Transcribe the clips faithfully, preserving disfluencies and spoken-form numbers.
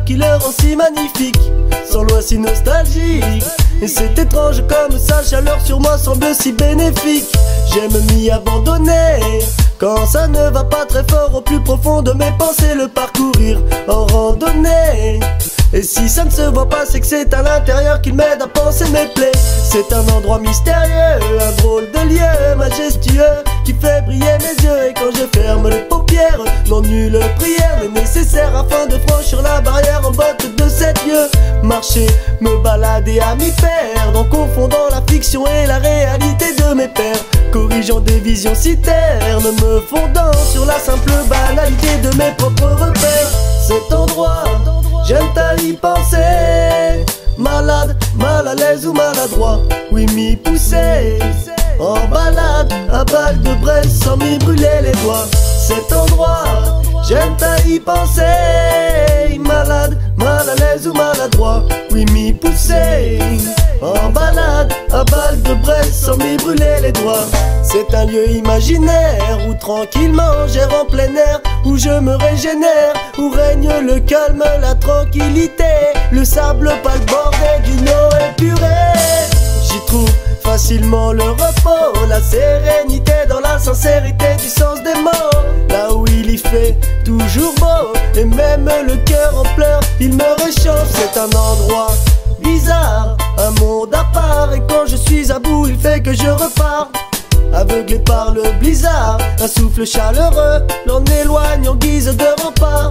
l'odeur qui le rend si magnifique, sans loin si nostalgique. Et c'est étrange comme sa chaleur sur moi semble si bénéfique. J'aime m'y abandonner quand ça ne va pas très fort au plus profond de mes pensées, le parcourir en randonnée. Et si ça ne se voit pas, c'est que c'est à l'intérieur qu'il m'aide à penser mes plaies. C'est un endroit mystérieux, un drôle de lieu majestueux qui fait briller mes yeux. Et quand je ferme les paupières, non nulle prière n'est nécessaire afin de franchir la barrière en botte de sept lieux. Marcher, me balader à m'y perdre en confondant la fiction et la réalité de mes pères, corrigeant des visions si ternes, me fondant sur la simple banalité de mes propres repères. Cet endroit, j'aime à y penser, malade, mal à l'aise ou maladroit, oui m'y pousser, en balade, à balle de braise sans m'y brûler les doigts. Cet endroit, j'aime à y penser, malade, mal à l'aise ou maladroit, oui m'y pousser, en balade, à balle de braise sans m'y brûler les doigts. C'est un lieu imaginaire où tranquillement j'erre en plein air, où je me régénère, où règne le calme, la tranquillité, le sable pas le bordel d'une eau épurée. J'y trouve facilement le repos, la sérénité dans la sincérité du sens des mots. Là où il y fait toujours beau, et même le cœur en pleurs, il me réchauffe. C'est un endroit bizarre, un monde à part, et quand je suis à bout, il fait que je repars. Aveuglé par le blizzard, un souffle chaleureux l'en éloigne en guise de rempart.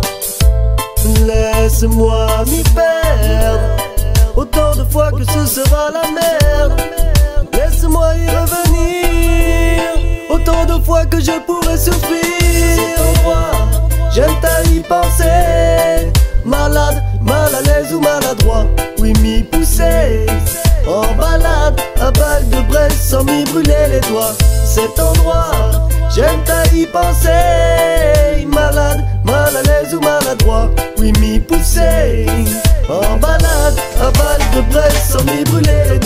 Laisse-moi m'y perdre autant de fois que ce sera la merde. Laisse-moi y revenir autant de fois que je pourrai souffrir. Cet endroit, j'aime à y penser, malade, mal à l'aise ou maladroit, oui m'y pousser, en balade, à balle de braise sans m'y brûler les doigts. Cet endroit, j'aime à y penser, malade, mal à l'aise ou maladroit, oui m'y pousser, en balade, à balle de braise sans m'y brûler les doigts.